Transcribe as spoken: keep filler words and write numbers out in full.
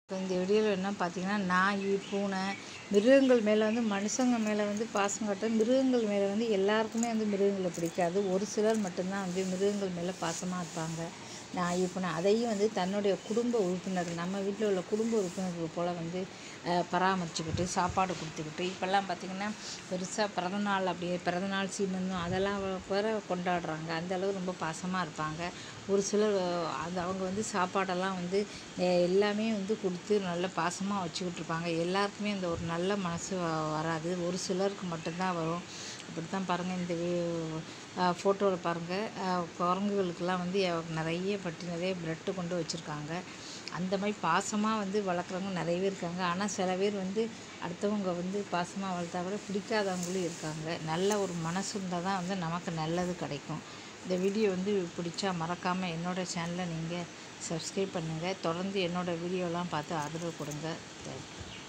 இப்போ இந்த வீடியோவில் என்ன பார்த்தீங்கன்னா, நாய், பூனை, மிருகங்கள் மேலே வந்து மனுஷங்க மேலே வந்து பாசம் காட்ட, மிருகங்கள் மேலே வந்து எல்லாருக்குமே வந்து மிருகங்களை பிடிக்காது. ஒரு சிலர் மட்டும்தான் வந்து மிருகங்கள் மேலே பாசமாக இருப்பாங்க. நாய், பூனை அதையும் வந்து தன்னுடைய குடும்ப உறுப்பினர்கள், நம்ம வீட்டில் உள்ள குடும்ப உறுப்பினர்கள் போல் வந்து பராமரிச்சுக்கிட்டு, சாப்பாடு கொடுத்துக்கிட்டு, இப்போல்லாம் பார்த்திங்கன்னா பெருசாக பிறந்தநாள் அப்படியே பிறந்தநாள் சீமந்தம் அதெல்லாம் வேற கொண்டாடுறாங்க. அந்தளவு ரொம்ப பாசமாக இருப்பாங்க. ஒரு சிலர் அது அவங்க வந்து சாப்பாடெல்லாம் வந்து எல்லாமே வந்து கொடுத்து நல்ல பாசமாக வச்சுக்கிட்டு இருப்பாங்க. எல்லாருக்குமே அந்த ஒரு நல்ல மனசு வராது. ஒரு சிலருக்கு மட்டும்தான் வரும். அப்படித்தான் பாருங்கள், இந்த ஃபோட்டோவில் பாருங்கள், குரங்குகளுக்கெல்லாம் வந்து நிறைய பட்டி நிறைய ப்ரெட்டு கொண்டு வச்சுருக்காங்க. அந்த மாதிரி பாசமாக வந்து வளர்க்குறவங்க நிறைய பேர் இருக்காங்க. ஆனால் சில பேர் வந்து அடுத்தவங்க வந்து பாசமாக வளர்த்தா கூட பிடிக்காதவங்களும் இருக்காங்க. நல்ல ஒரு மனசு இருந்தால் தான் வந்து நமக்கு நல்லது கிடைக்கும். இந்த வீடியோ வந்து பிடிச்சா மறக்காமல் என்னோடய சேனலை நீங்கள் சப்ஸ்கிரைப் பண்ணுங்கள். தொடர்ந்து என்னோடய வீடியோலாம் பார்த்து ஆதரவு கொடுங்க. தேங்க்யூ.